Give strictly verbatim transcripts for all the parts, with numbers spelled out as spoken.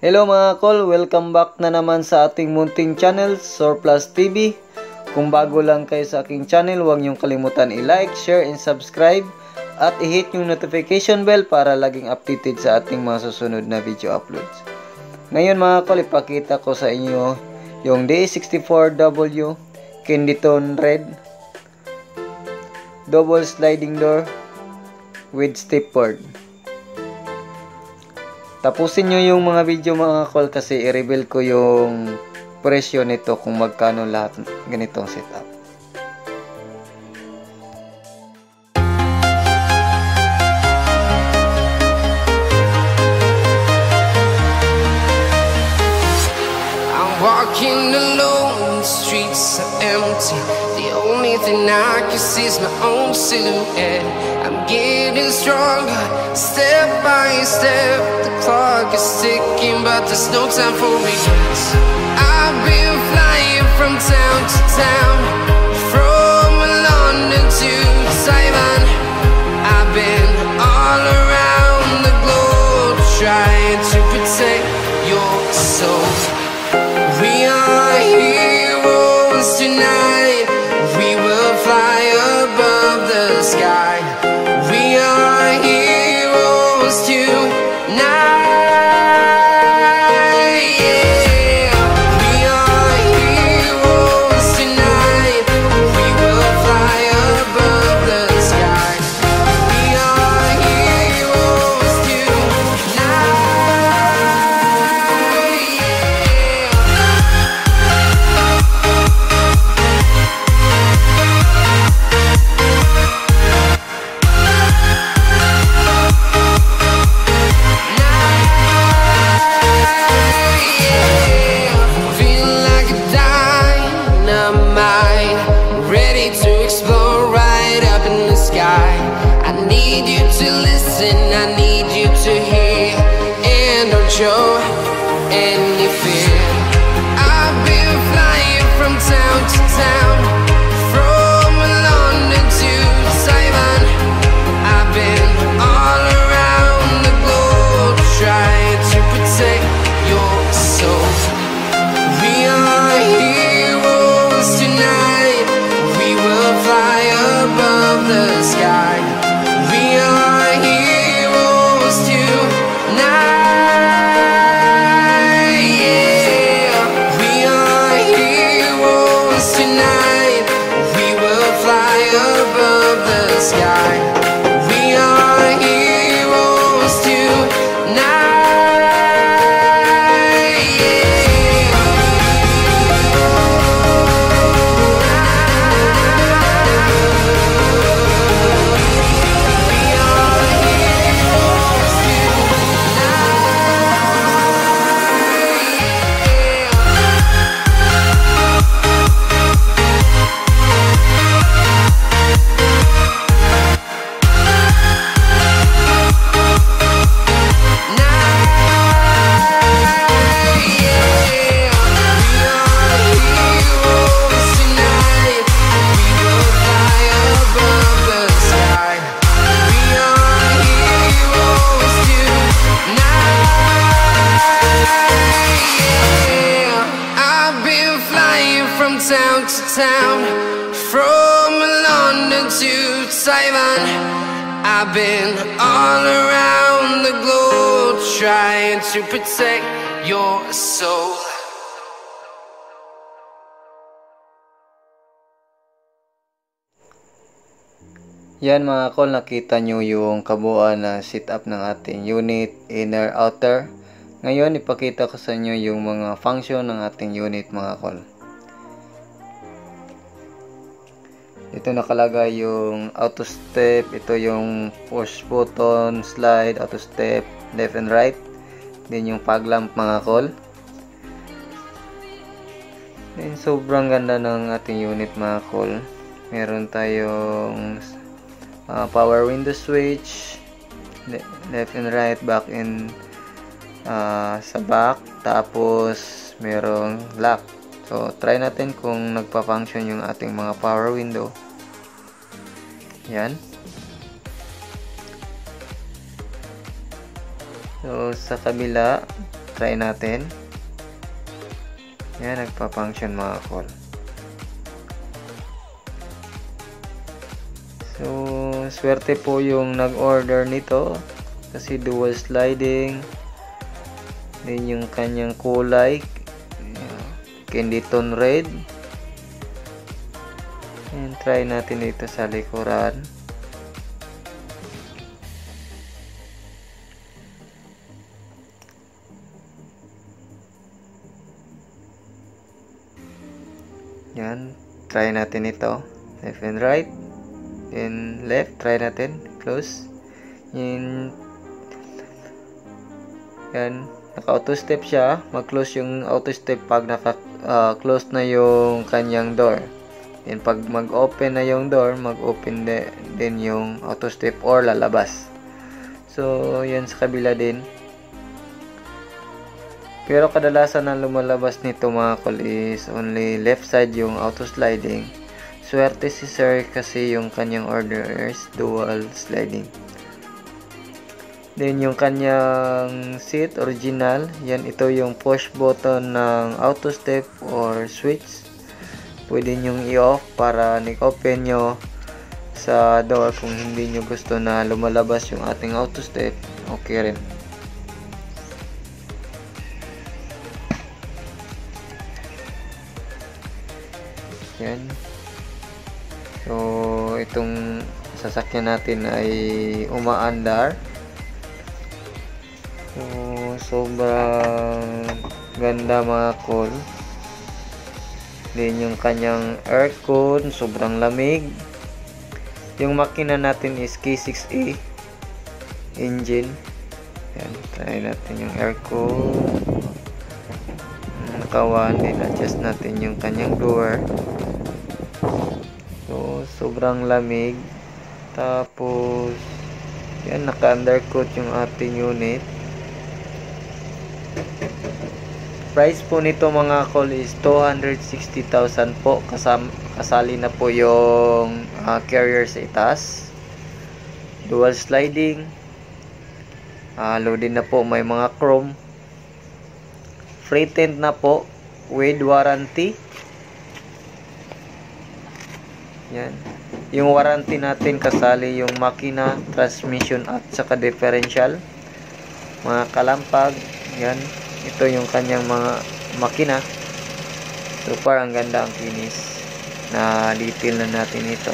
Hello mga kol, welcome back na naman sa ating munting channel, Surplus T V. Kung bago lang kayo sa aking channel, huwag niyong kalimutan i-like, share, and subscribe. At i-hit yung notification bell para laging updated sa ating mga susunod na video uploads. Ngayon mga kol, ipakita ko sa inyo yung D A sixty-four W Candyton Red Double Sliding Door with stepboard. Tapusin nyo yung mga video mga kol kasi i-reveal ko yung presyo nito kung magkano lahat ganitong setup. I'm walking alone, the streets are empty. The only thing I can see is my own silhouette. I'm getting stronger, step by step. The clock is ticking, but there's no time for regrets. I've been flying from town to town, from London to Taiwan. I've been all around the globe, trying to protect your soul. We are heroes tonight. We will fly above the sky. We are heroes tonight. Yeah. We are heroes tonight. We will fly above the sky. We are heroes tonight. I need you to hear and don't show any fear. I've been flying from town to town, from London to Taiwan. I've been all around the globe, trying to protect your soul. We are heroes tonight. We will fly above the sky. We are heroes tonight. Yeah. We are heroes tonight. We will fly above the sky. We are heroes tonight. Town to town, from London to Taiwan. I've been all around the globe, trying to protect your soul. Yan mga kol, nakita nyo yung kabuuan na setup ng ating unit, inner, outer. Ngayon ipakita ko sa inyo yung mga function ng ating unit mga kol. Ito nakalagay yung auto step, ito yung push button, slide, auto step, left and right. Then yung fog lamp mga kol. Then sobrang ganda ng ating unit mga kol. Meron tayong uh, power window switch, left and right, back and uh, sa back. Tapos merong lock. So try natin kung nagpa-function yung ating mga power window. Yan. So sa kabila, try natin. Yan, nagpa-function mga call. So, swerte po yung nag-order nito kasi dual sliding. Then yung kanyang kulay, candy tone red. And try natin dito sa likuran. Yan, try natin ito. Left and right. Then left, try natin. Close. Yan. Yan, naka-auto step siya. Mag-close yung auto step pag naka-close uh, na yung kanyang door. Then pag mag-open na yung door, mag-open din yung auto step or lalabas. So, yan sa kabila din. Pero kadalasan na lumalabas nito mga call is only left side yung auto sliding. Swerte si sir kasi yung kanyang order is dual sliding. Then yung kanyang seat original, yan ito yung push button ng auto step or switch. Pwede nyong i-off para nag-open nyo sa door kung hindi nyo gusto na lumalabas yung ating auto step. Okay rin. Yan. So, itong sasakyan natin ay umaandar. So, sobrang ganda mga call. Then yung kanyang aircon, sobrang lamig. Yung makina natin is K six A engine. Yan, try natin yung aircon. Nakawan, din adjust natin yung kanyang door. So, sobrang lamig. Tapos, yan, naka-undercoat yung ating unit. Price po nito mga call is two hundred sixty thousand po. Kasam kasali na po yung uh, carrier sa itaas. Dual sliding. Uh, loaded na po, may mga chrome. Free tint na po with warranty. Yan. Yung warranty natin kasali yung makina, transmission at saka differential. Mga kalampag. Yan. Ito yung kanyang mga makina. So far, ang ganda ang kinis. Na detail na natin ito.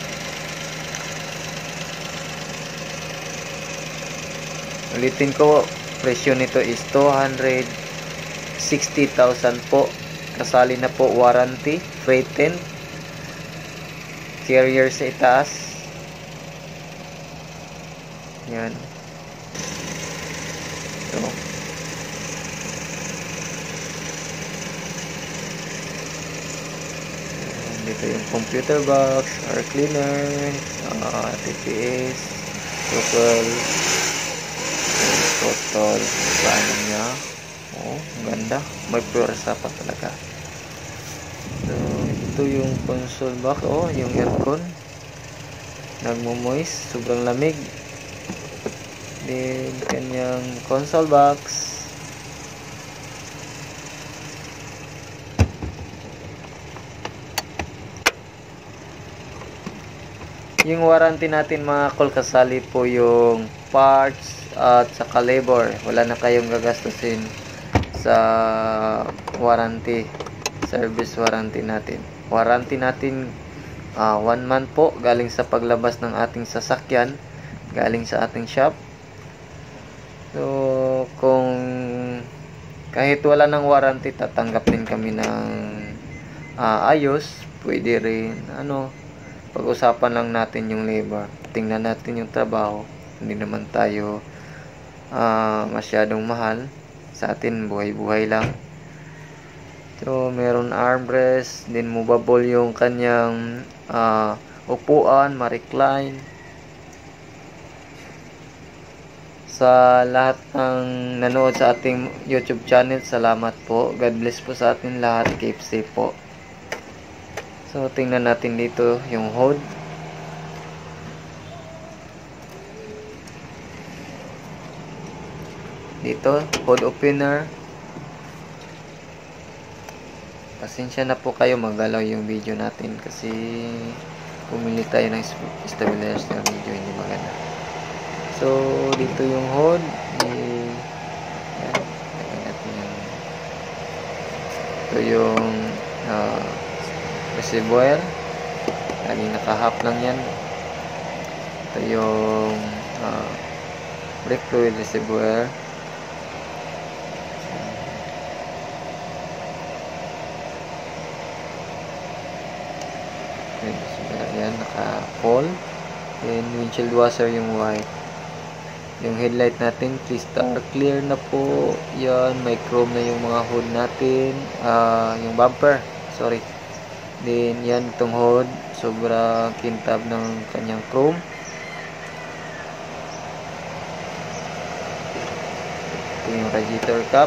Ulitin ko, presyo nito is two hundred sixty thousand po. Kasali na po warranty, free tint, carrier sa itaas. Yan. So, dito yung computer box, air cleaner, uh, T P S, total, total, paano niya. Oh, ang ganda. May pwersa pa talaga. So, ito yung console box. Oh, yung aircon. Nagmo-moist. Sobrang lamig. Then, kanyang console box. Yung warranty natin mga call, kasali po yung parts at saka labor. Wala na kayong gagastusin sa warranty, service warranty natin. Warranty natin uh, one month po, galing sa paglabas ng ating sasakyan, galing sa ating shop. So kung kahit wala ng warranty, tatanggap din kami ng uh, ayos. Pwede rin ano, pag-usapan lang natin yung labor, tingnan natin yung trabaho. Hindi naman tayo uh, masyadong mahal. Sa atin, buhay-buhay lang. So, meron armrest. Then, movable yung kanyang uh, upuan, ma-recline. Sa lahat ng nanood sa ating YouTube channel, salamat po. God bless po sa atin lahat. Keep safe po. So, tingnan natin dito yung hood. dito, hood opener. Pasensya na po kayo, magalaw yung video natin kasi pumili tayo ng stabilizer na video, hindi maganda. So dito yung hood, eh, yan, lagyan natin yung, ito yung uh, reservoir, lagi nakahap lang yan. Ito yung uh, brake fluid reservoir. Yan, naka-fall. Then windshield washer yung white. Yung headlight natin crystal clear na po. Yan, may chrome na yung mga hood natin. Uh, yung bumper, sorry. Then yan, itong hood, sobrang kintab ng kanyang chrome. Ito yung radiator cap.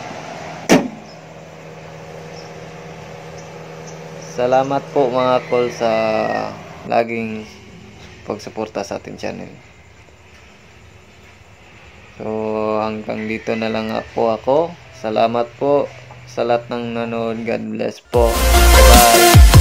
Salamat po mga call sa laging pagsuporta sa ating channel. So hanggang dito na lang po ako. Salamat po sa lahat ng nanood. God bless po. Bye.